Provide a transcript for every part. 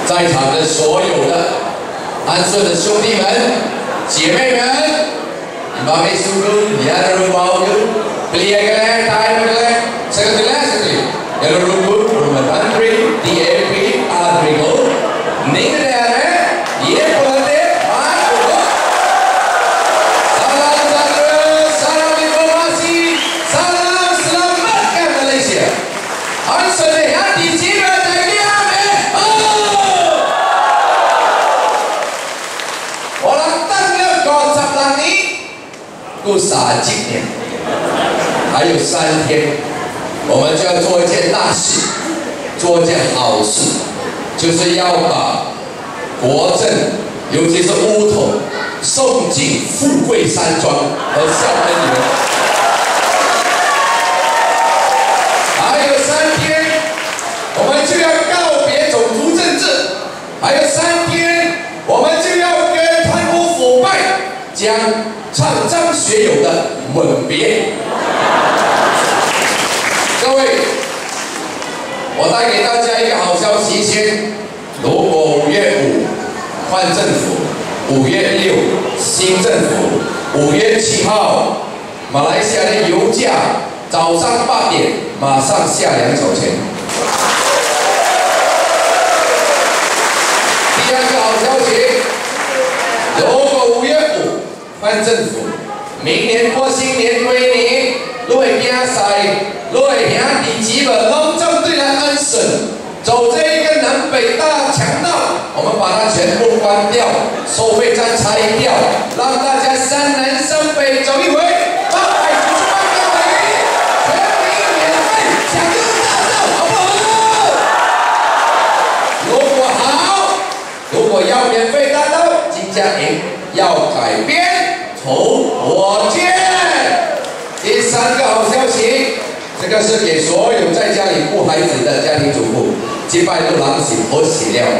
在场的所有的安顺的兄弟们、姐妹们，你们没输过，你还能入包的，不厉害个嘞，大个嘞，这个嘞，这个，要入过，我们单队 DAP 阿队哥，你个嘞，也不能的，马哥。 过30年，还有3天，我们就要做一件大事，做一件好事，就是要把国政，尤其是乌统，送进富贵山庄和校门里面。还有3天，我们就要告别种族政治；还有3天，我们就要跟贪污腐败将。 唱张学友的吻别，各位，我带给大家一个好消息先，如果5月5换政府，5月6新政府，5月7号，马来西亚的油价早上8点马上下2角钱。第2个好消息，如果5月5。 换政府，明年过新年归你，你会竞赛，你会兄弟姊妹拢针对来安顺，走这一个南北大强道，我们把它全部关掉，收费站拆掉，让大家3南3北走一回，898标美，全民免费享用大道，好不好？如果好，如果要免费大道，金家营要改变。 从我见。第3个好消息，这个是给所有在家里顾孩子的家庭主妇，击败都狼血和血料。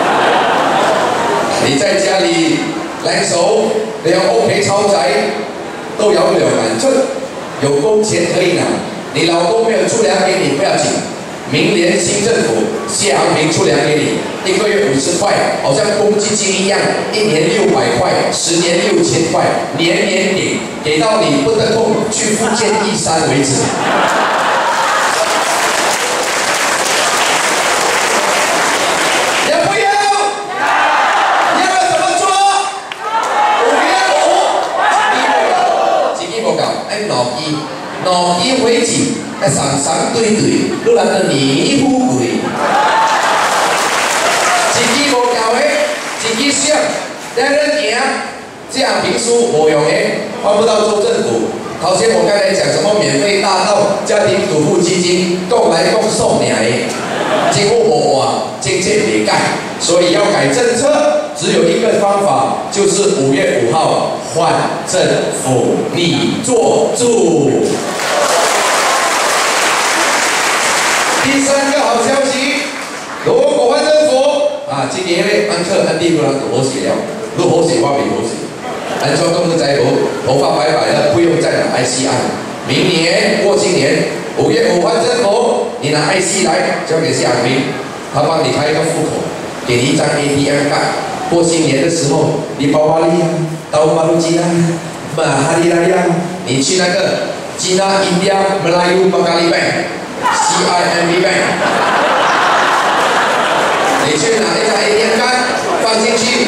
你在家里2手你要屋企抄仔，都有2萬出，有工錢可以拿。你老公沒有出糧給你不要緊，明年新政府謝長廷出糧給你。 1個月50塊，好像公積金一樣，1年600塊，10年6000塊，年年給，給到你不得空去福建義山為止。要不要？要怎麼做？5月5，自己冇搞，哎，腦衣為止，哎，上對，你來個你富貴。 自己想，在人行，这样评书冇用的，换不到州政府。头先我刚才讲什么免费大道、家庭主妇基金，共来共送俩的，政府冇话，政策没改，所以要改政策，只有一个方法，就是5月5号换政府，你做主。第3个好消息，如果换政府。 啊，今年咧，安克安弟不能好血了，如好血话比好血。安装动物仔头，头发白白的，不用再拿 IC 按。明年过新年5月5换政府，你拿 IC 来交给夏明，他帮你开一个户口，给你一张 ATM 卡。过新年的时候，你包巴利啊，刀马路基啊，马哈里拉呀，你去那个吉纳印第安马来乌巴卡利 bank，CIMB bank。 你去拿一张 ATM 卡放进去，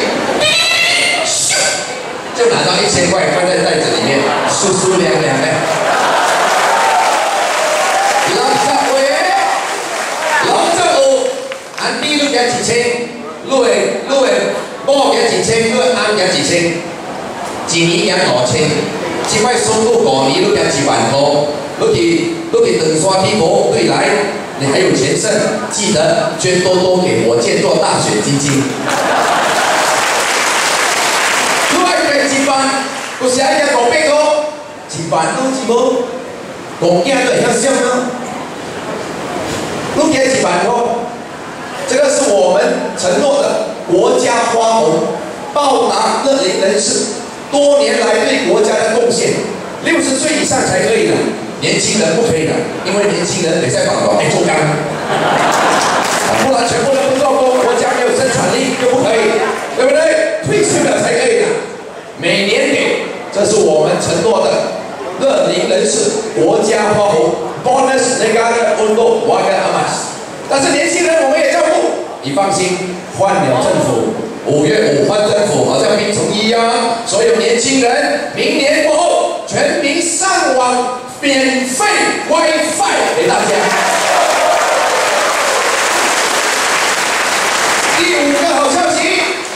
就拿到1000块放在袋子里面，舒舒凉凉的。60府，安弟都加几千，路的某加几千，路安加几千，一年加5000，这块收入5年都加1万块，你去长沙地婆对来。 你还有钱剩，记得捐多多给火箭做大选基金。如果係1萬，有時係500個，1萬都是冇，5件都很像啊。都給1萬個，這個是我們承諾的國家花紅，報答樂齡人士多年來對國家的貢獻。60歲以上才可以的。 年輕人不可以的，因為年輕人得在港島做工，不然全部都不做工，國家沒有生是我们承诺的。乐龄人士国家花红 bonus negara untuk warga emas。但是年轻人我们也照顾，你放心，换了政府，5月5换政府，好像冰虫一样，所有年轻人明年过后全民上网免费 WiFi 给大家。第5个好消息，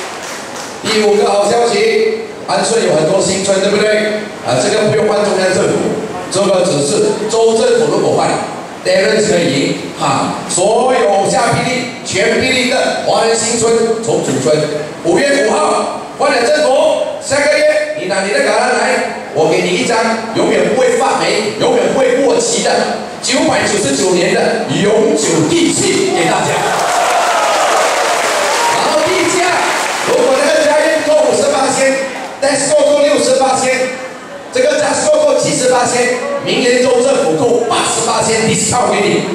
安顺有很多新村，对不对？这个不用换中央政府，这个只是州政府如果换 ，Darren 可以赢所有下霹雳、全霹雳的华人新村重组村，5月5号换了政府，下个月你拿你的卡单来，我给你一张永远不会发霉、永远不会过期的999年的永久地契给大家。然后地价，如果那个家园做58%，Tesco 做68%，这个Tesco 做78%，明年州政府扣88%discount给你。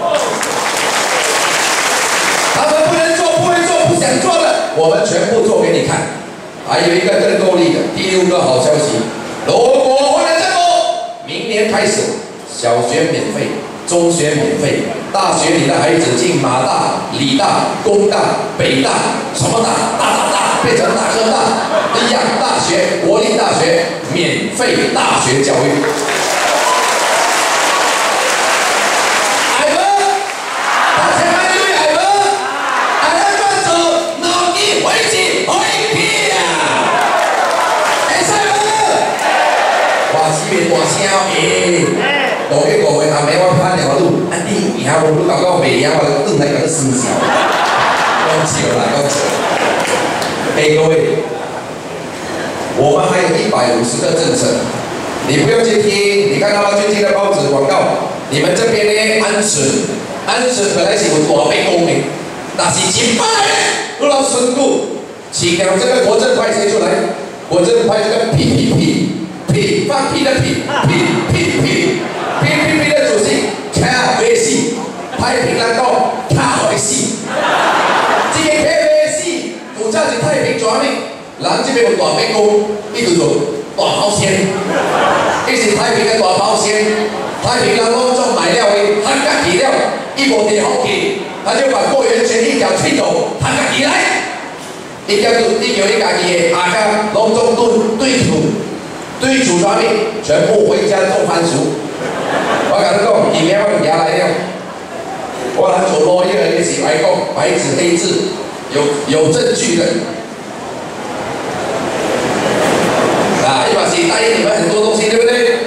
他们不能做、不会做、不想做的，我们全部做给你看。还有一个更够力的第6个好消息，如果换了政府，明年开始小学免费，中学免费，大学你的孩子进马大、理大、工大、北大，什么大？大变成大科大，一样大学、国立大学免费大学教育。5月5日后面我拍电话录，你以后我搞到北洋，我转来搞到生肖，讲笑啦，讲笑。各位，我们还有150个政策，你不用去听。你看到吗？最近的报纸广告，你们这边呢，安顺本来是有大被公的，但是100个老孙顾，请了这个国政派谁出来？国政派这个屁放屁的屁的主席，卡威死，太平人讲卡威死，这个卡威死，负责是太平全面，人这边有大兵公，伊就做大保险，伊是太平的大保险，太平人拢总买了的，他家己了，伊无地方去，他就把过源权一条吹走，他家己来，伊叫伊家己的阿家拢总对主全面，全部回家种番薯。我甲你讲，今年我就拿来了。我来做落叶的是来讲，白纸黑字，有证据的。伊嘛是答应你们很多东西，对不对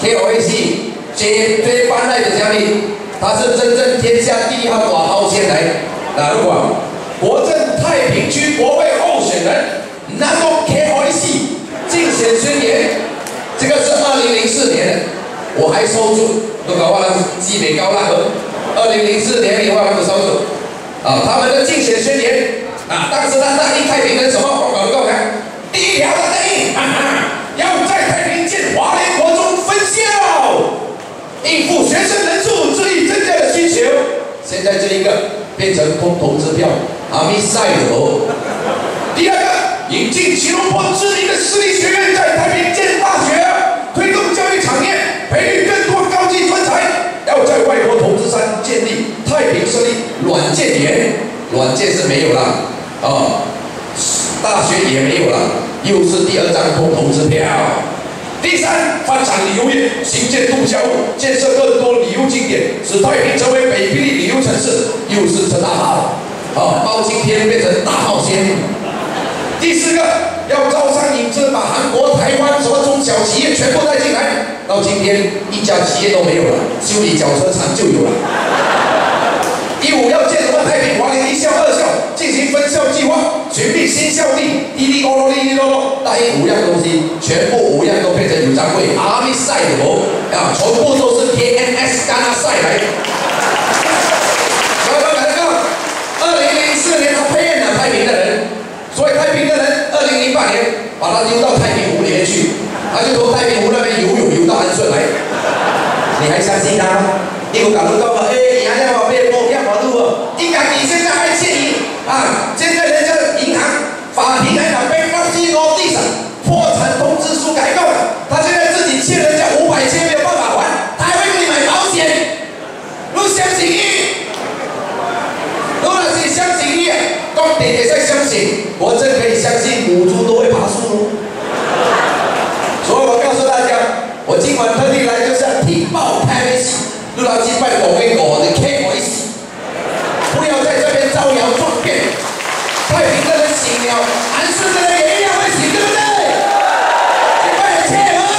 ？KOAC 这班来的啥物？他是真正天下第1号大号先来。如果国政太平区国会候选人，那个 KOAC 竞选宣言。这个是2004年，我还收住，都搞忘了基北高拉河。2004年以后还没收住，他们的竞选宣言，当时他答应太平人什么？我搞给我看，第1条他答应，要在太平建华联国中分校，应付学生人数日益增加的需求。现在这一个变成空头支票，阿弥赛罗。第2个，引进吉隆坡知名的私立学院在太平建大学，推动教育产业，培育更多高级专才。要在外国投资山建立太平设立软件园，软件是没有了，大学也没有了，又是第2张空头支票。第3，发展旅游业，新建度假屋，建设更多旅游景点，使太平成为北霹雳旅游城市，又是陈大号，包青天变成大号仙。第4个，要招商引资，把韩国、台湾什么中小企业全部带进来。到今天一家企业都没有了，修理脚车厂就有了。第5，要建什么太平华联1校、2校，进行分校计划，全力新校地，滴滴咯咯，滴滴咯咯，答应5样东西，全部5样都变成有章会，阿弥赛罗全部都是 KNS 干阿赛来的。2004年他骗了太平的人。所以太平的人，2008年把他丢到太平湖里面去，他就从太平湖那边游到安顺来。你还相信他吗？你有搞到讲以前要把变波骗马路哦，你家己现在还欠银现在人家银行、法庭还拿被告进地产破产通知书改告了， 点也在相信，我真可以相信母猪都会爬树哦。所以我告诉大家，我今晚特地来就是要踢爆开始，录到击败狗跟狗的 K 为止，不要在这边招摇撞骗。太平的人醒了，安顺的人也一样会醒，对不对？击败的切合。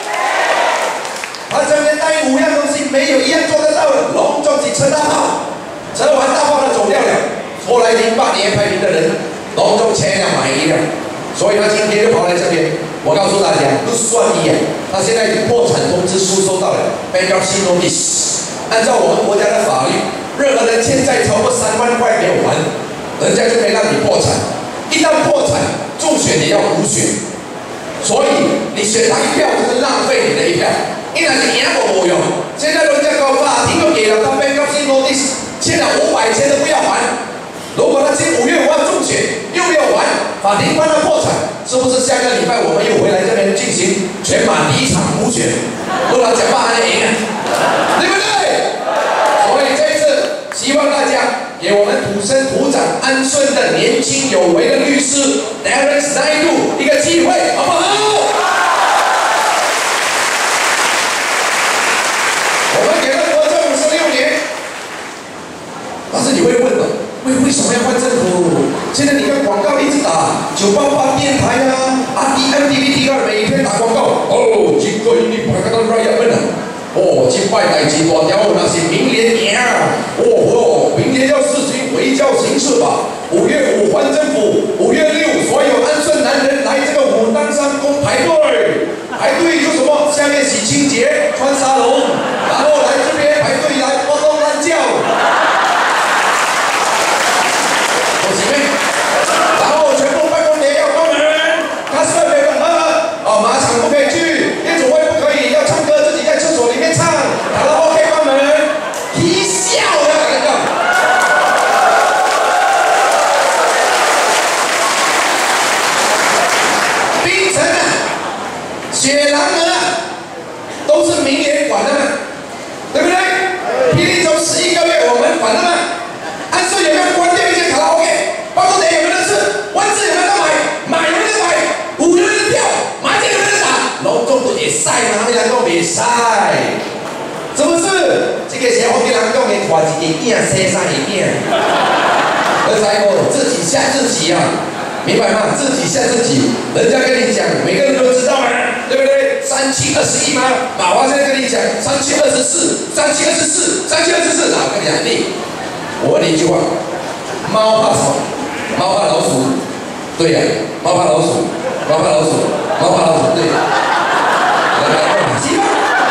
他这边答应5样东西，没有一样做得到的，隆重地车大炮，车完大炮他走掉了。后来08年太平的人隆重签了买1辆，所以他今天就跑来这边。我告诉大家，不算你啊，他现在破产通知书收到了 ，bankruptcy notice。按照我们国家的法律，任何人欠债超过3万块没有还，人家就可以让你破产。一旦破产，中选也要补选。所以你选他1票就是浪费你的1票。一来是赢我没用，现在人家搞法庭又给了他 bankruptcy notice， 欠了500千都不要还。如果他今5月5号中选又没有还，法庭判他破产，是不是下个礼拜我们又回来这边进行全马第1场补选？不然讲话还能赢啊，对不对？所以这一次希望大家给我们土生土长安顺的年轻有为的律师 Darren Snaidu 一个机会，好不好？我们给了国政56年，但是你会问了。为什么要换政府？现在你看广告一直打，988电台啊，MTV 提高每天打广告。哦，这个一定拍到热要问了。哦，这摆代志大条，那是明年赢。哦，明年要事情回教形式吧。5月5还政府，5月6所有安顺男人来这个武当山宫排队，排队就什么？下面洗清洁，穿沙龙，然后来这边排队来活动乱叫。然后全部办公点要关门，他是没办法马场不可以去，业主会不可以，要唱歌自己在厕所里面唱，卡拉 OK 关门，啼笑的那个。槟城啊，雪狼河啊，都是明年管的嘛，对不对？霹雳州11个月我们管的嘛，安顺有没有关掉一间卡拉 OK？办公点有没有人吃？蚊子有没有人买？有没有人买？5有没有人跳？麻将有没有人打？隆重都也晒嘛，他们讲别晒，是不是？这个时候跟人讲的话一个影生上一影，而且自己吓自己啊，明白吗？自己吓自己，人家跟你讲，每个人都知道嘛，对不对？3721吗？马华现在跟你讲3724，然后跟你讲我问你一句话，猫怕什么？猫怕老鼠，对呀，猫怕老鼠，猫怕老鼠，猫怕老鼠，对。西吗？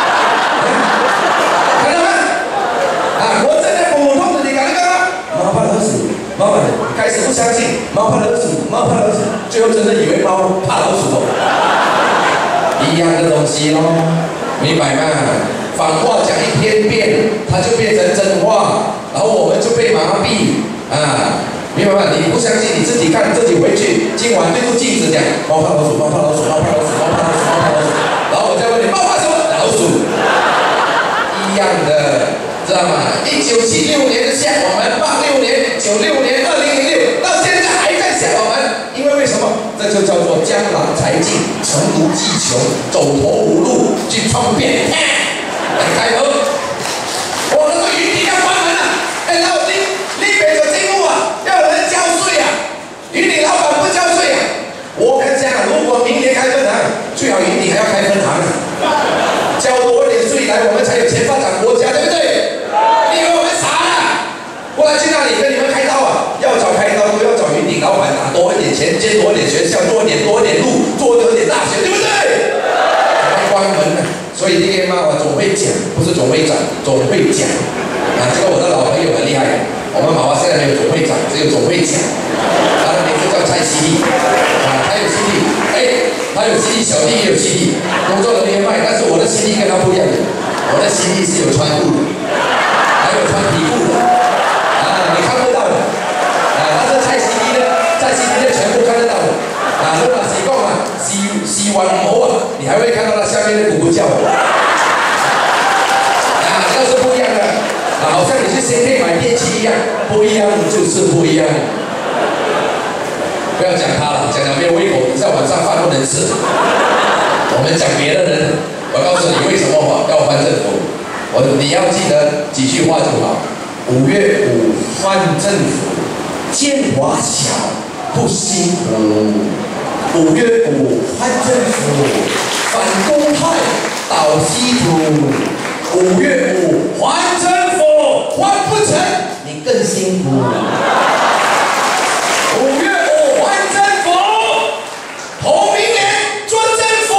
看到吗？啊，我站在普通的，你敢那个吗？猫怕老鼠，猫怕的，开始不相信，猫怕老鼠，猫怕老鼠，最后真的以为猫怕老鼠了。一样的东西咯，明白吗？反话讲一天遍，它就变成真话，然后我们就被麻痹啊。明白吗？你不相信，你自己看，自己回去，今晚对着镜子讲，猫怕老鼠，猫怕老鼠，猫怕老鼠，猫怕老鼠，猫怕老鼠。然后我再问你，猫怕什么？老鼠。一样的，知道吗？1976年吓我们，86年、96年、2006，到现在还在吓我们，因为为什么？这就叫做江郎才尽，乘如计穷，走投无路，去创变，开门。我那个云顶要关门了，然后你北的进入啊，要有人交税啊，云顶老板不交税啊。我跟你讲，如果明年开分行，最好云顶还要开分行，交多一点税来，我们才有钱发展国家，对不对？你以为我们傻了？过来去那里跟你们开刀啊？要找开刀都要找云顶老板拿多一点钱，建多一点学校，多一点路，做多一点大学，对不对？还关门呢。所以这个嘛，我总会讲，不是总会长，总会讲啊。这个我的老朋友很厉害，我们马华现在没有总会长，只有总会讲。他的名字叫蔡希利啊，他有希利，他有希利，小弟也有希利，工作人员卖，但是我的希利跟他不一样的，我的希利是有穿裤的，还有穿皮裤的啊，你看不到的啊。但是蔡希利的全部看得到的啊。如果洗讲啊，洗完毛啊，你还会看到他下面的咕咕叫啊，那是不一样的啊，好像你去 CK 买电器一样，不一样就是不一样。 不要讲他了，讲没有胃口，在晚上饭不能吃。我们讲别的人，我告诉你为什么要换政府。你要记得几句话就好。5月5换政府，建华小不辛苦。5月5换政府，反公派倒稀土。5月5换政府，换不成你更辛苦。5月5换政府，投明年做政府。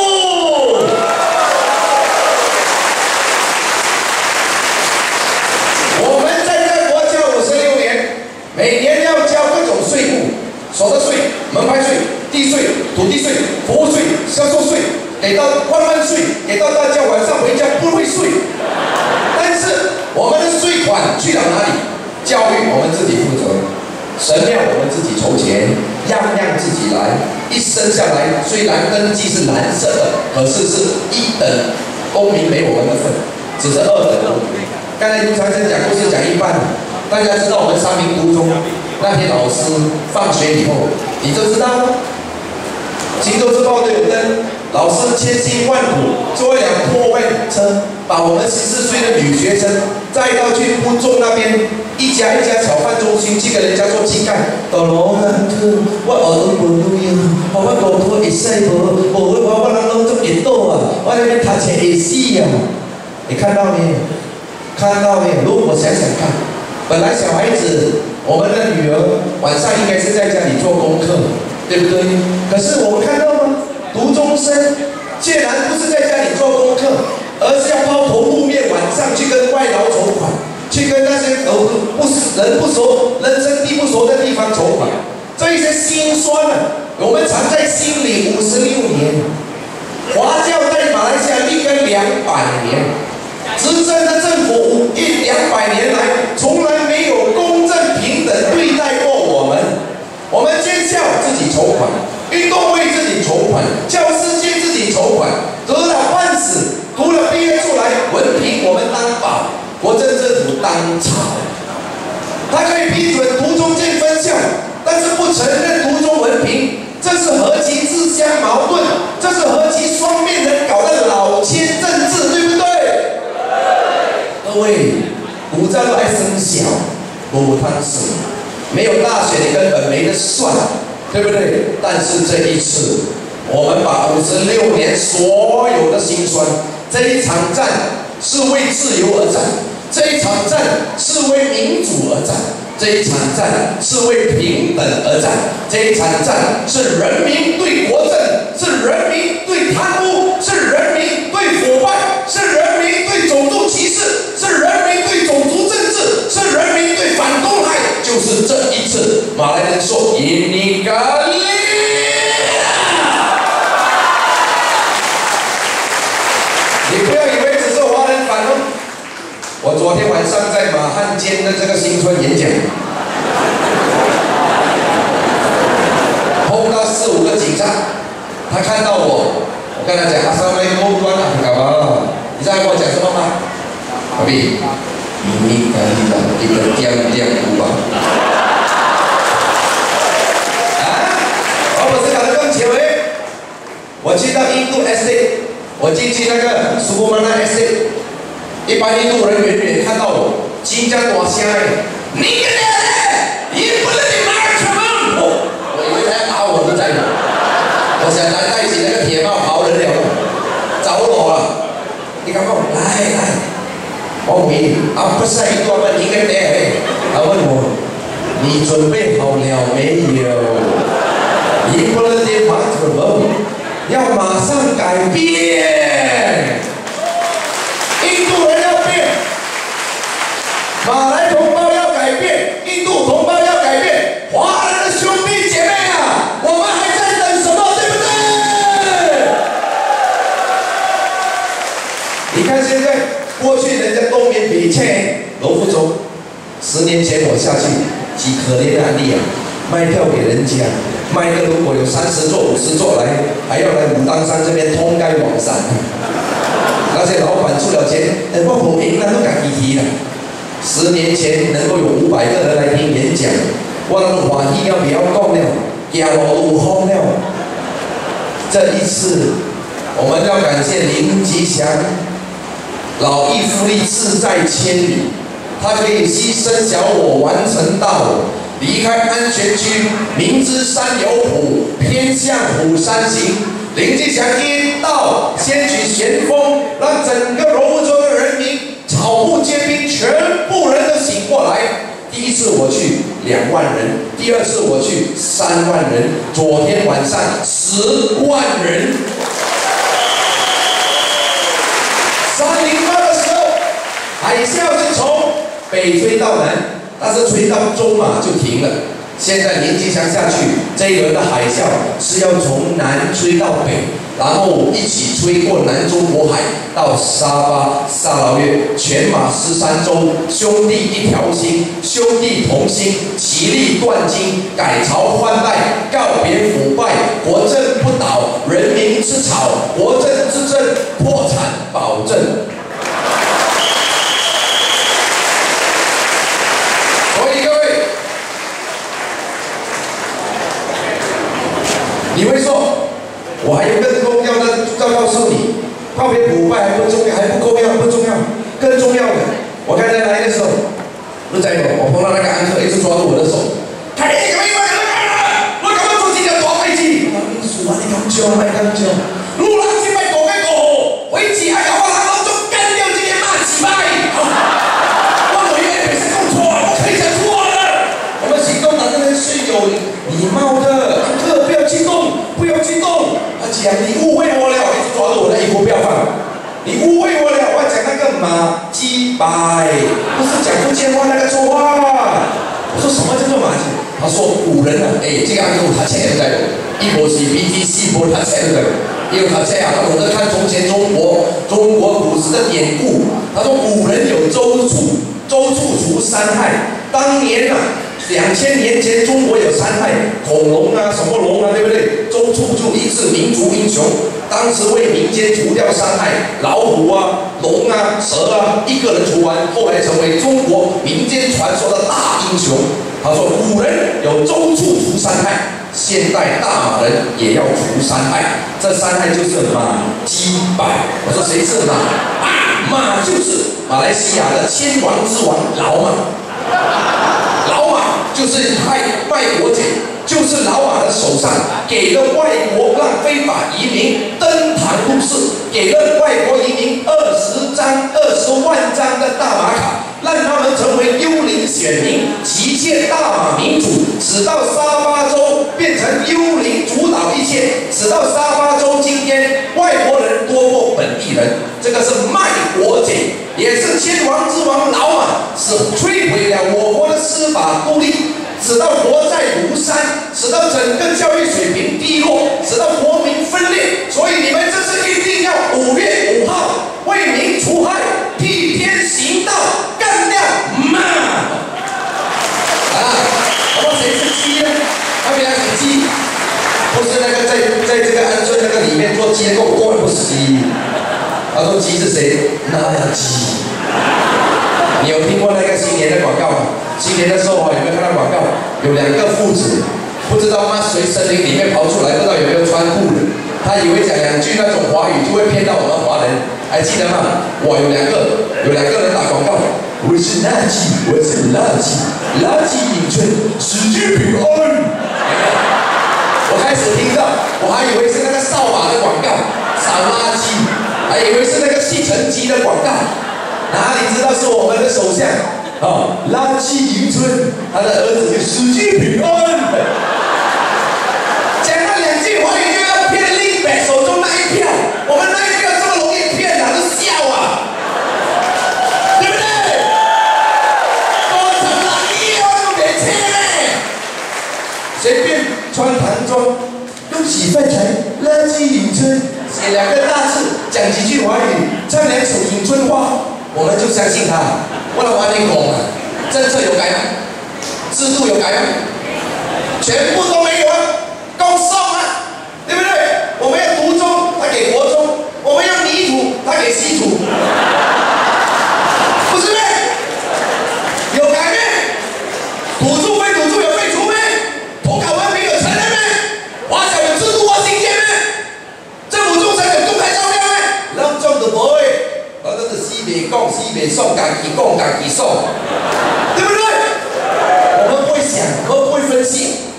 我们在这国家56年，每年要交各种税务，所得税、门牌税、地税、土地税、服务税、销售税，给到万税，给到大家晚上回家不会睡。但是我们的税款去了哪里？教育我们自己负责。神庙我们自己筹钱，样样自己来。一生下来，虽然登记是蓝色的，可是是1等公民没我们的份，只是2等公民。刚才卢长生讲故事讲一半，大家知道我们三民读中那天老师放学以后，你都知道，荆州日报都有登，老师千辛万苦坐一辆破位车，把我们14岁的女学生载到去铺中那边。一家一家炒饭中心去跟人家做乞丐，大佬啊，我耳朵不都要，我骨头会使无，我人拢做热倒啊，我那边读册会死啊！你看到没有？看到没有？如果想想看，本来小孩子，我们的女儿晚上应该是在家里做功课，对不对？可是我们看到吗？读中生竟然不是在家里做功课，而是要抛头露面，晚上去跟外劳筹款。去跟那些人不熟、人生地不熟的地方筹款，这一些辛酸啊，我们藏在心里56年。华教在马来西亚立根200年，执政的政府200年来，从来没有公正平等对待过我们。我们建校自己筹款，运动会自己筹款，教师节自己筹款，得了半死，读了毕业出来，文凭我们担保。国政政府当朝，他可以批准读中建分校，但是不承认读中文凭，这是何其自相矛盾，这是何其双面人搞的老千政治，对不对？各位，古早爱生小，无汤水，没有大学你根本没得算，对不对？但是这一次，我们把56年所有的辛酸，这一场战是为自由而战。这一场战是为民主而战，这一场战是为平等而战，这一场战是人民对国政，是人民对贪污，是人民对腐败，是人民对种族歧视，是人民对种族政治，是人民对反公害，就是这一次马来人说印尼咖喱。你不要以为只是华人反动。我昨天晚上在马汉街的这个新村演讲，碰到4、5个警察，他看到我跟他讲，Assalamualaikum tuan，干嘛？你知道跟我讲什么吗？宝贝，你赶紧的，一个掂哭吧。啊？我不是搞得更前卫，我去到印度 estate， 我进去那个苏布曼纳 estate。一般印度人远远看到我，新疆大声的，你个人，你不能你拿什么？我以为他要打我，你知道吗？我想戴起那个铁帽跑人了，找我了。你看我，来，我没，不是印度人，你个人，他问我，你准备好了没有？你不能你拿什么？要马上改变。印度人要变，马来同胞要改变，印度同胞要改变，华人的兄弟姐妹啊，我们还在等什么？对不对？你看现在，过去人家东面比切罗福州，10年前我下去，极可怜的案例啊，卖票给人家，卖个如果有30座、50座来，还要来武当山这边通街往山。那些老板出了钱，我不赢，那都自己提了。10年前能够有500个人来听演讲，我那个话题要不要讲了？ 行路有风了。这一次，我们要感谢林吉祥，老义夫力志在千里，他可以牺牲小我，完成大我，离开安全区，明知山有虎，偏向虎山行。林吉祥一到，先取咸丰，让整个柔佛州的人民草木皆兵，全部人都醒过来。第一次我去2万人，第二次我去3万人，昨天晚上10万人。308的时候，海啸是从北吹到南，但是吹到中马就停了。现在林吉祥下去，这一轮的海啸是要从南吹到北，然后一起吹过南中国海到沙巴、萨劳越，全马13州，兄弟一条心，兄弟同心，其利断金，改朝换代，告别腐败，国政不倒，人民吃草，国政之政，破产保证。所以各位，你会说，我还有更重要的要告诉你，告别腐败还不重要，还不够要，不重要，更重要的，我刚才来的时候，不在我碰到那个安克一直抓住我的手，他你怎么又干了？我干嘛做这条大飞机？我跟你说啊，你讲笑，卖讲笑，路人是卖狗该狗，飞机还搞我人拢就干掉这些骂几百。我委员也是弄错，我可以讲错了。我们行动党这边是有礼貌的，安克不要激动，不要激动。他讲你误会我了，一直抓住我的衣服不要放。你误会我了，我要讲那个马鸡白，不是讲福建话那个错话。我说什么叫做马鸡？他说古人啊，这个安克他切都在，一波是 BTC 波他切都在，因为他切啊，他懂得看从前中国古时的典故。他说古人有周处，周处除山害。当年啊，2000年前中国有山害，恐龙啊，什么龙啊，对不对？周处就立志民族英雄。当时为民间除掉伤害，老虎啊、龙啊、蛇啊，一个人除完，后来成为中国民间传说的大英雄。他说，古人有周处除山害，现代大马人也要除山害。这山害就是马鸡白。我说谁是马？马就是马来西亚的千王之王老马。老马就是卖国贼。就是老马的手上给了外国让非法移民登堂入室，给了外国移民20万张的大马卡，让他们成为幽灵选民，急切大马民主，使到沙巴州变成幽灵主导一切，使到沙巴州今天外国人多过本地人，这个是卖国贼，也是千王之王老马，是摧毁了我国的司法孤立。使到国债如山，使到整个教育水平低落，使到国民分裂。所以你们这次一定要5月5号为民除害，替天行道，干掉马！那么谁是鸡呢？他们俩是鸡，不是那个在这个安顺那个里面做鸡的狗，根本不是鸡。他说鸡是谁？那鸡。你有听过那个新年的广告吗？新年的时候有没有看到广告？有2个父子，不知道吗？随森林里面跑出来，不知道有没有穿裤的。他以为讲2句那种华语就会骗到我们华人，还记得吗？哇，有两个人打广告，我是垃圾，我是垃圾，垃圾迎春，世界平安。我开始听到，我还以为是那个扫把的广告，扫垃圾，还以为是那个吸尘机的广告。哪里知道是我们的首相垃圾迎春，他的儿子世界平安。讲那2句华语就要骗林北手中那一票，我们那一票这么容易骗啊，都笑啊，对不对？多成了1万没钱嘞，随便穿唐装，用洗饭才垃圾迎春，写2个大字，讲几句华语，唱2首迎春花。我们就相信他，不然完全空了。政策有改吗？制度有改吗？全部都没有啊，够送啊，对不对？我们要独中，他给国中；我们要泥土，他给稀土，不是咩？有改咩？土著非土著有废除咩？土改文凭有承认咩？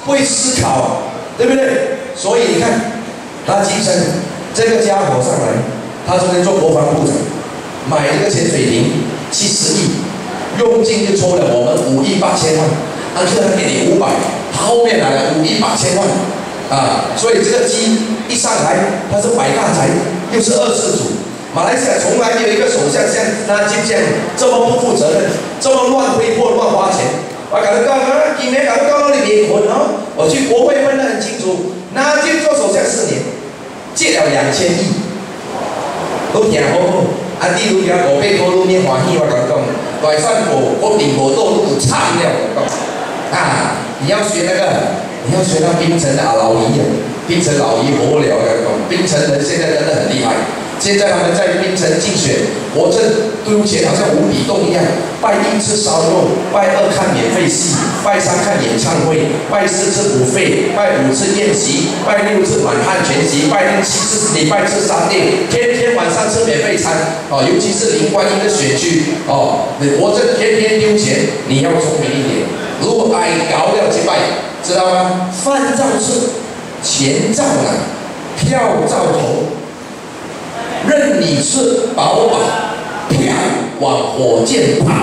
会思考，对不对？所以你看，他继承这个家伙上来，他昨天做国防部长，买这个潜水艇70亿，佣金就抽了我们5亿8千万，安克他给你500，他后面来了5亿8千万啊！所以这个鸡一上来，他是百大财，又是2世祖。马来西亚从来没有一个首相像纳吉这样这么不负责任，这么乱挥霍、乱花钱。我搞得刚今年搞得刚你离婚哦，我去国会问得很清楚，纳吉做首相4年，借了2000亿，都听好好。啊，你如家500块路面欢喜，我讲讲，大选我顶无到都惨了，我讲。啊，你要学那个，你要学到槟城的老姨啊，槟城老姨活了，我讲，槟城人现在真的很厉害。现在他们在槟城竞选，国政丢钱好像无底洞一样。拜1吃烧肉，拜2看免费戏，拜3看演唱会，拜4吃补费，拜5吃宴席，拜6吃满汉全席，拜7吃礼拜吃3店，天天晚上吃免费餐。哦，尤其是林观音的选区，哦，国政天天丢钱，你要聪明一点。如果挨搞了几拜，知道吗？饭照吃，钱照拿，票照投。任你吃饱饱，票往火箭跑。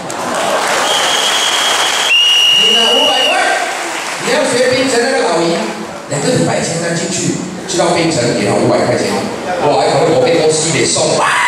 你拿500块，你要学槟城那个老姨，2个礼拜前才进去，去到槟城给他500块钱，我还同我被公司给送。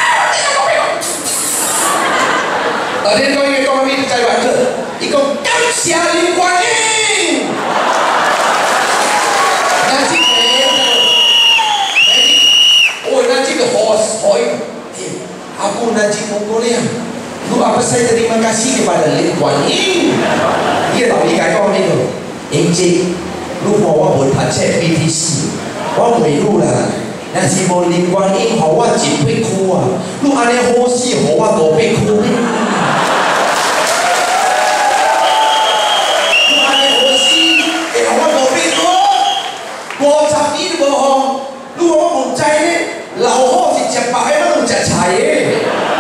那天到一个光明在玩课，一个感谢林观音。Aku najib mukulnya. Lu apa saya terima kasih kepada Lin Kuan Yin. Dia老姨解講呢度，英姐，如果我冇讀冊 BTC， 我袂錄啦。但是無林觀音，互我一屁股啊！你安尼好死，互我5屁股。你安尼好死，會互我5屁股？50年都無好，你我唔知呢。老伙是食白的，乜都食菜的。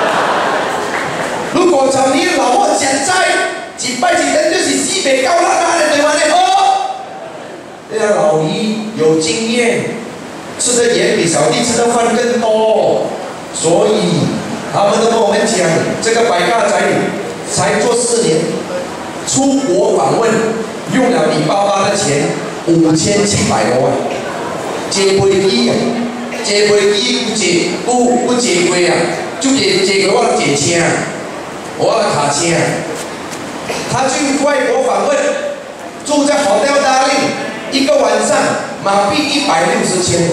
如果50年老伙食菜，一擺一天就是400到600的對嗎？你好，這個老姨有經驗，吃的鹽比小弟吃的飯更多，所以他們都跟我們講，這個百大宅才做4年，出國訪問用了你爸爸的錢5700多萬，接飛機啊！坐飛機不坐過啊，就坐過我坐車，我卡車。他去外國訪問，住在 Hotel Darling， 1個晚上馬幣160千。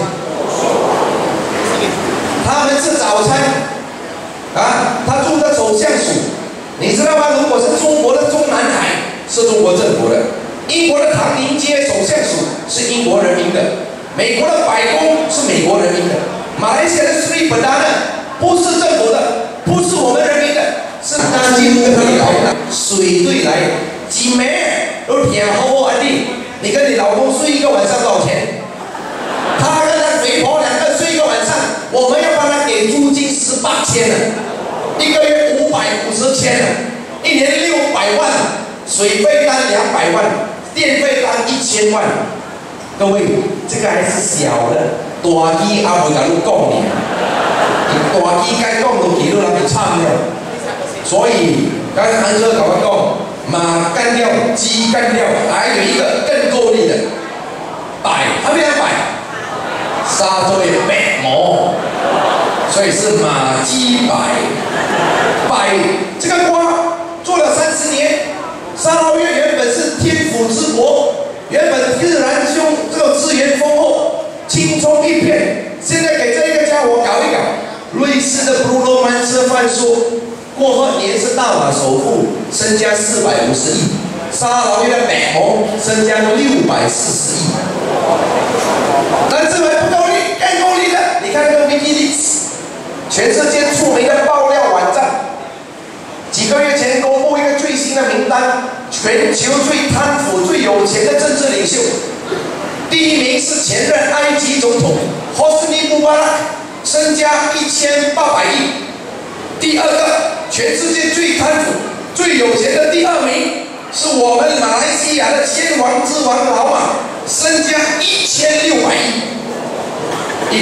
他們吃早餐，啊，他住在首相署，你知道嗎？如果是中國的中南海，是中國政府的；英國的唐寧街首相署是英國人民的。美國的白宮是美國人民的，馬來西亞的 Sri Perdana 不是政府的，不是我們人民的，是南京跟你來的水對來的，幾枚都挺好好安定。你跟你老公睡1個晚上多少錢？他跟他肥婆2個睡1個晚上，我們要幫他給租金18千了，1個月550千了，1年600萬，水費單200萬，電費單1000萬。各位，這個還是小的，大機還沒甲你講呢，大機該講都記錄人就慘了。所以剛才安哥跟我講，馬幹掉，雞幹掉，還有一個更夠力的，擺，他們要擺，沙洲的白毛，所以是馬雞擺，擺這個瓜做了30年，沙撈越原本是天府之國。原本自然这个资源丰厚，青葱一片，现在给这一个家伙搞一搞。瑞士的布鲁曼斯范说，过后年是大马首富，身家450亿；沙劳越的美红身家都640亿。但这还不够力，更够力的，你看这个 WikiLeaks， 全世界著名的爆料网站，几个月前公布一个最新的名单。全球最贪腐、最有钱的政治领袖，第1名是前任埃及总统霍斯尼·穆巴拉克，身家1800亿。第2个，全世界最贪腐、最有钱的第2名是我们马来西亚的千王之王老马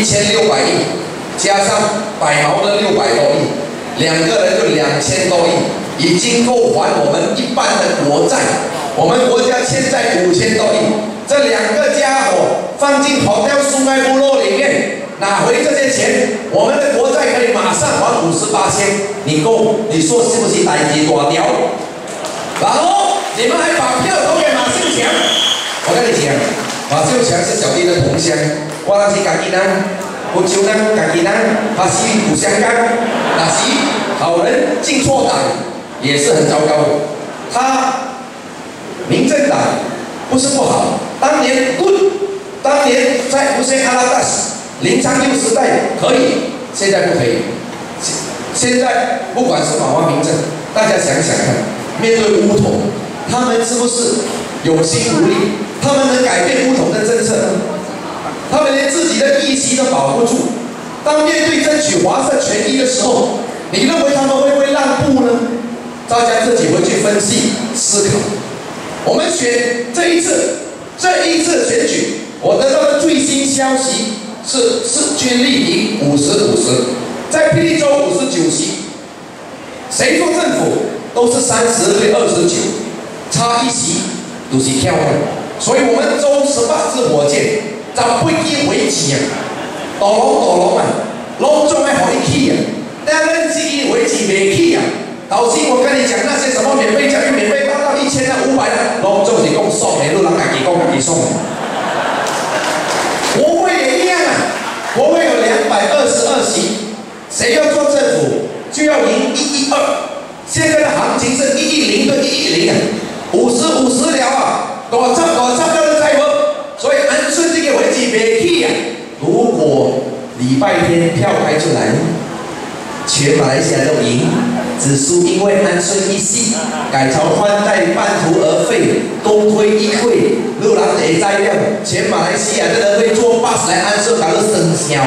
1600亿，加上百毛的600多亿，2个人就2000多亿，已经够还我们一半的国债。我们国家欠债5000多亿，这2个家伙放进Hotel Sungai Buloh里面，拿回这些钱，我们的国债可以马上还58千。你说是不是代志大条？然后你们还把票投给马秀强。我跟你讲，马秀强是小弟的同乡，我那是家己人，福州人家己人，他是不相干。那是好人进错党也是很糟糕的。他民政党不是不好，当年在Hussein Alatas、林昌佑时代可以，现在不可以。现在不管是马华民政，大家想想看，面对巫统，他们是不是有心无力？他们能改变巫统的政策吗？他们连自己的议席都保不住。当面对争取华社权益的时候，你认为他们会不会让步呢？大家自己回去分析思考。我们选这一次选举，我得到的最新消息是军力赢50-50，在霹雳州59席，谁做政府都是30对29，差1席都是跳的。所以我们州18支火箭18支围棋啊，大龙啊，拢总要互你起啊，但咱自己围棋袂起啊。头先我跟你讲那些什么免费教育、免费报到1000啊、500的，拢总是讲爽的，都人家己讲家己爽的。国会也一样啊，国会有222席，谁要做政府就要赢112。现在的行情是110对110啊，50-50了啊，大插都在乎，所以安顺这个位置袂起啊。如果礼拜天票开出来，全马来西亚都赢，只输因为安顺一席改朝换代，半途而废，东推一会，路人会知了，全马来西亚的人会坐 bus 来安顺，搞到生肖。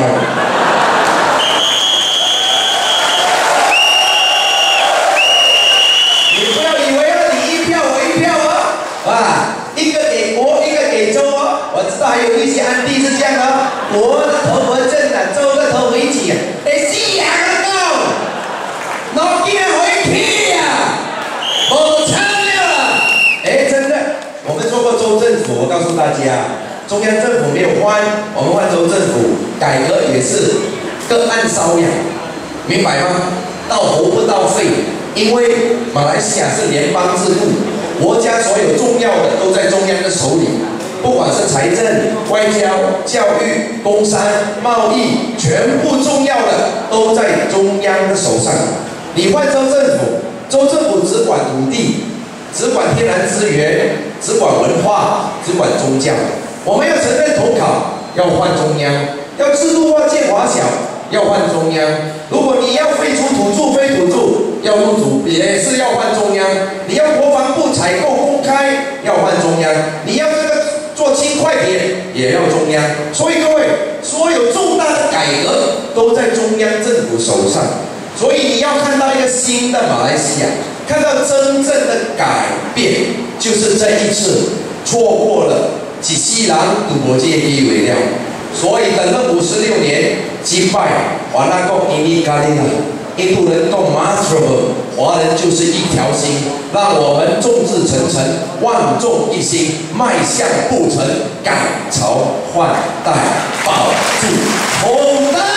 你不要以为你一票我一票啊，一个给国，一个给州哦。我知道还有一些案例是这样的，国的投国政啊，州的投回己啊，会死人啊！老爹回去呀，无撑了。真的，我们做过州政府，我告诉大家，中央政府没有换，我们换州政府，改革也是个案搔痒，明白吗？到头不到肺，因为马来西亚是联邦制度，国家所有重要的都在中央的手里。不管是财政、外交、教育、工商、贸易，全部重要的都在中央的手上。你换州政府，州政府只管土地，只管天然资源，只管文化，只管宗教。我们要承认统考，要换中央；要制度化建华小，要换中央。如果你要废除土著非土著，要入主也是要换中央。你要国防部采购公开，要换中央。你要这个做轻快铁，也要中央。所以各位，所有重大的改革都在中央政府手上。所以你要看到一个新的马来西亚，看到真正的改变，就是这一次错过了一世人赌博这个机会了。所以等了56年，击败华纳国印尼咖喱了，印度人讲 masterable， 华人就是一条心，让我们众志成城，万众一心，迈向不成，改朝换代，保住统代。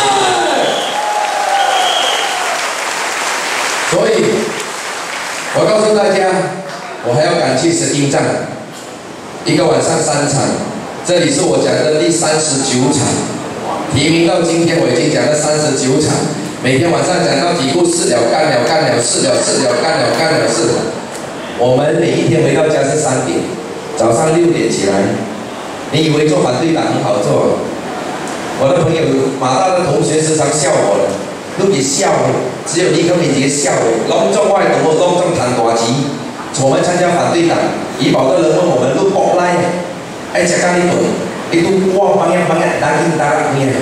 所以，我告诉大家，我还要感谢神鹰战，一个晚上3场，这里是我讲的第39场，提名到今天我已经讲了39场，每天晚上讲到几部4了干了干了4了4了干了干了4了，我们每一天回到家是3点，早上6点起来，你以为做反对党很好做？我的朋友马大的同学时常笑我的。都别笑的，只有你跟你姐笑的。隆重外同我隆重谈大钱，我们参加反对党，怡保的人问我们都博来，吃咖喱粉，你都哇帮呀，打紧打面。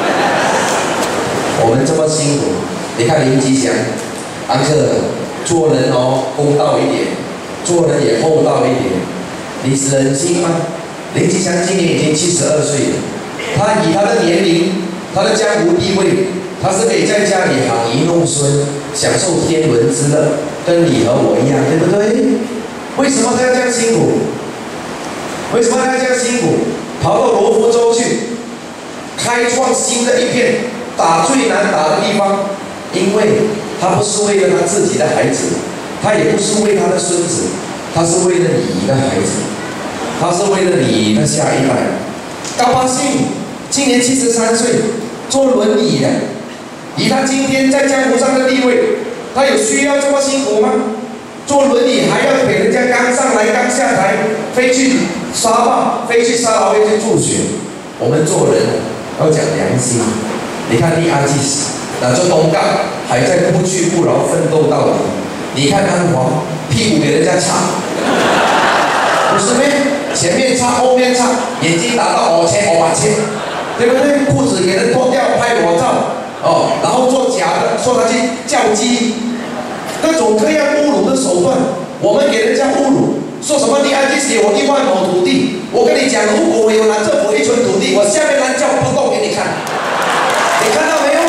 我们这么辛苦，你看林吉祥，安克做人公道一点，做人也厚道一点，你是人心吗？林吉祥今年已经72岁了， 他以他的年龄、他的江湖地位，他是可以在家里含饴弄孙，享受天伦之乐，跟你和我一样，对不对？为什么他要这样辛苦？为什么他要这样辛苦？跑到罗浮州去，开创新的一片，打最难打的地方，因为他不是为了他自己的孩子，他也不是为他的孙子，他是为了你的孩子，他是为了你的下一代。高巴信今年73岁，坐轮椅的，以他今天在江湖上的地位，他有需要这么辛苦吗？坐轮椅还要给人家刚上来刚下台，飞去沙坝，飞去沙劳越去助学。我们做人要讲良心。你看利阿基斯拿着东杠，还在不屈不挠奋斗到底。你看安华，屁股给人家擦，不是咩？前面擦，后面擦，眼睛打到5千、500千，对不对？裤子给人脱掉拍裸照，哦，然后做假的，说他去叫鸡。各种各样侮辱的手段，我们给人家侮辱，说什么你安基斯给我1万亩土地，我跟你讲，如果我有拿政府1寸土地，我下面蓝教不动给你看，你看到没有？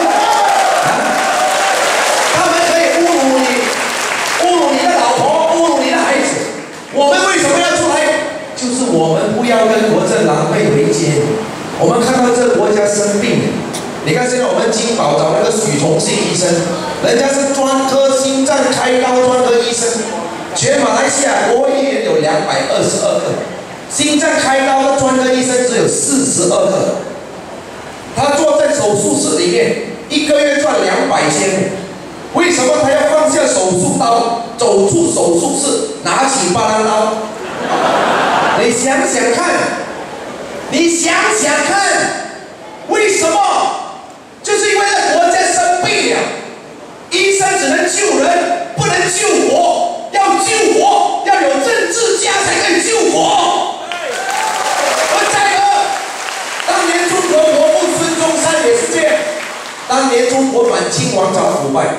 他们可以侮辱你，侮辱你的老婆，侮辱你的孩子，我们为什么要出来？就是我们不要跟国政狼狈为奸。我们看到这个国家生病，你看现在我们金宝找那个许崇信医生。人家是专科心脏开刀专科医生，全马来西亚国会议员有222个，心脏开刀的专科医生只有42个。他坐在手术室里面，1个月赚200千。为什么他要放下手术刀，走出手术室，拿起巴拉刀？你想想看，你想想看，为什么？就是因为这国家生病了。医生只能救人，不能救活。要救活，要有政治家才可以救活。而再者，当年中国国父孙中山也是这样。当年中国满清王朝腐败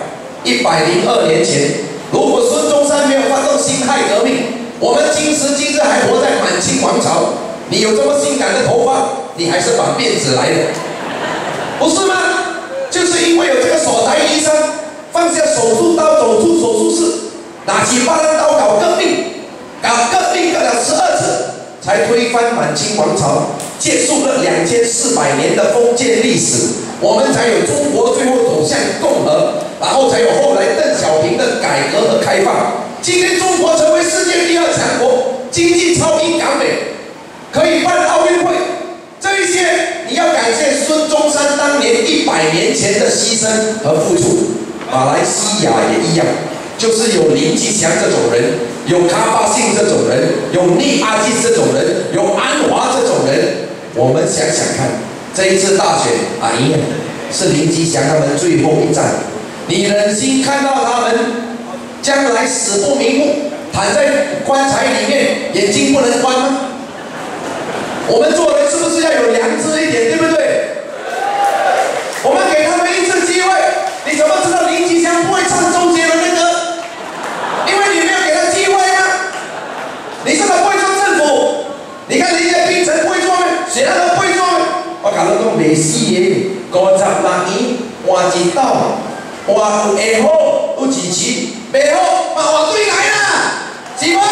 ，102年前，如果孙中山没有发动辛亥革命，我们今时今日还活在满清王朝。你有这么性感的头发，你还是绑辫子来的，不是吗？就是因为有这个锁台医生。放下手术刀，走出手术室，拿起巴拉刀搞革命，搞了12次，才推翻满清王朝，结束了2400年的封建历史，我们才有中国最后走向共和，然后才有后来邓小平的改革和开放。今天中国成为世界第2强国，经济超英赶美，可以办奥运会，这一些你要感谢孙中山当年100年前的牺牲和付出。马来西亚也一样，就是有林吉祥这种人，有卡巴信这种人，有利阿基这种人，有安华这种人。我们想想看，这一次大选一样是林吉祥他们最后一战。你忍心看到他们将来死不瞑目，躺在棺材里面，眼睛不能关吗？我们做人是不是要有良知一点，对不对？我们给他们1次机会。你怎么知道林吉祥不会唱周杰伦的歌？因为你没有给他机会啊！你真的不会做政府？你看林家斌不会做吗？谁他都不会做吗？我讲你讲未死的，56年换一道，换有会好有支持，未好嘛换对来啦，是无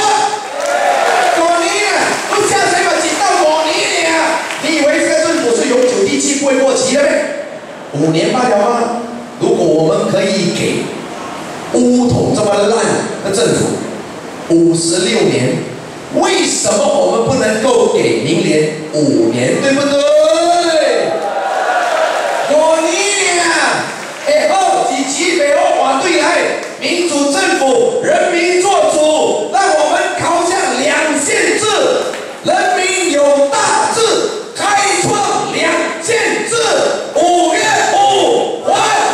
？5年啊，你下水嘛一道5年尔，你以为这个政府是永久地契不会过期的咩？5年罢了吗？如果我们可以给乌统这么烂的政府56年，为什么我们不能够给明年5年，对不对？5年啊，会好支持，袂好换对来，民主政府，人民做主，让我们靠向2县制，人民有大志，开创2县制，5月5还。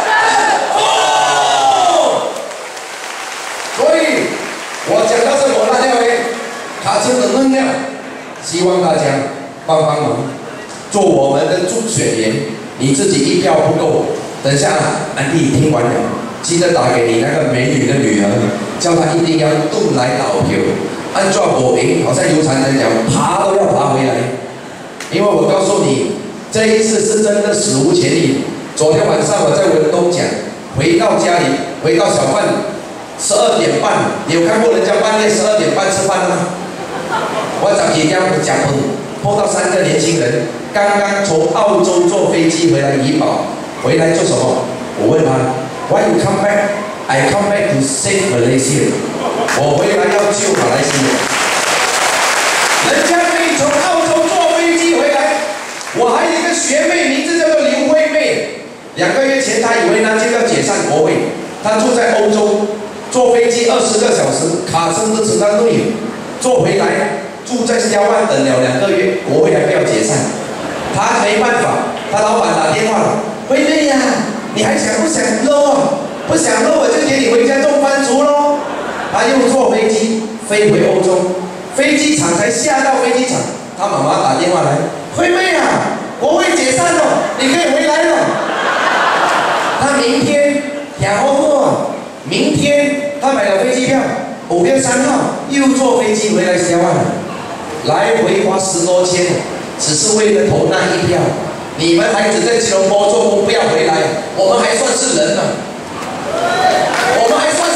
我讲到什么了呢？卡车的能量，希望大家帮忙，做我们的助选员。你自己1票不够，等下安迪听完了，记得打给你那个美女的女儿，叫她一定要动来投票。按照我赢，好像有才人讲，爬都要爬回来。因为我告诉你， 这一次是真的史无前例。昨天晚上我在文东讲，回到家里，回到小贩，12点半，你有看过人家半夜12点半吃饭的吗？我早几天讲碰到3个年轻人，刚刚从澳洲坐飞机回来怡保，回来做什么？我问他 ，Why you come back? I come back to save Malaysia。我回来要救马来西亚。人家可以从澳洲坐飞机回来，我还有一个学妹，名字叫做刘惠妹。2个月前，她以为那就要解散国会，她住在欧洲，坐飞机20个小时，卡车的子弹都有，坐回来。住在萧湾等了2个月，国会还不要解散，他没办法，他老板打电话了，惠妹呀，你还想不想搂啊？不想搂我就给你回家种番薯喽。他又坐飞机飞回欧洲，飞机场才下到飞机场，他妈妈打电话来，惠妹呀，国会解散了，你可以回来了。他明天明天他买了飞机票，5月3号又坐飞机回来萧湾了。来回花10多千，只是为了投那一票。你们孩子在吉隆坡做工不要回来，我们还算是人呢，我们还算